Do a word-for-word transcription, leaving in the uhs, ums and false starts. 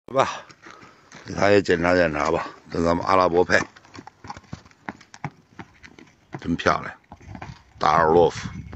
吧，给他也检查检查吧，这咱们阿拉伯配，真漂亮，大耳洛夫。